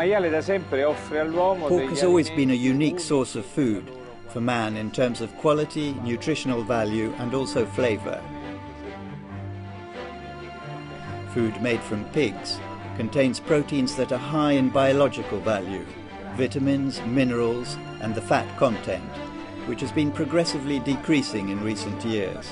Pork has always been a unique source of food for man in terms of quality, nutritional value and also flavour. Food made from pigs contains proteins that are high in biological value, vitamins, minerals and the fat content, which has been progressively decreasing in recent years.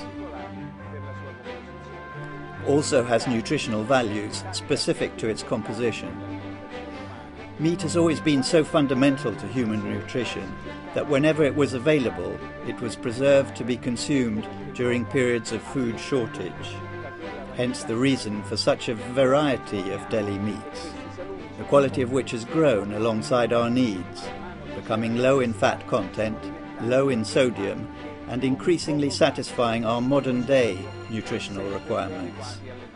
Also has nutritional values specific to its composition. Meat has always been so fundamental to human nutrition that whenever it was available, it was preserved to be consumed during periods of food shortage. Hence the reason for such a variety of deli meats, the quality of which has grown alongside our needs, becoming low in fat content, low in sodium, and increasingly satisfying our modern-day nutritional requirements.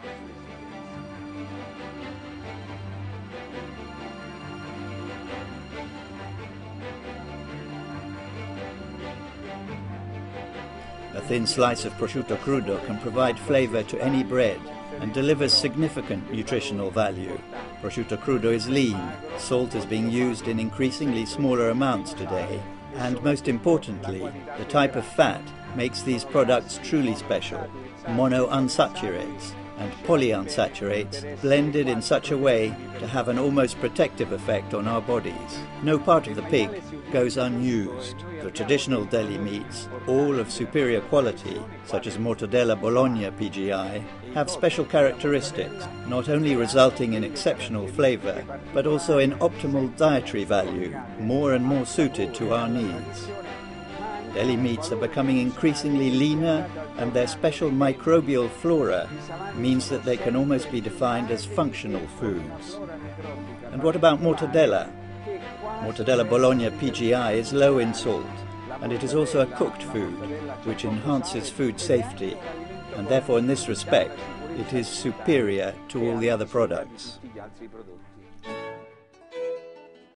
A thin slice of prosciutto crudo can provide flavour to any bread and delivers significant nutritional value. Prosciutto crudo is lean, salt is being used in increasingly smaller amounts today, and most importantly, the type of fat makes these products truly special. Monounsaturates and polyunsaturates blended in such a way to have an almost protective effect on our bodies. No part of the pig goes unused. The traditional deli meats, all of superior quality, such as Mortadella Bologna PGI, have special characteristics, not only resulting in exceptional flavour, but also in optimal dietary value, more and more suited to our needs. Deli meats are becoming increasingly leaner, and their special microbial flora means that they can almost be defined as functional foods. And what about mortadella? Mortadella Bologna PGI is low in salt, and it is also a cooked food, which enhances food safety, and therefore in this respect it is superior to all the other products.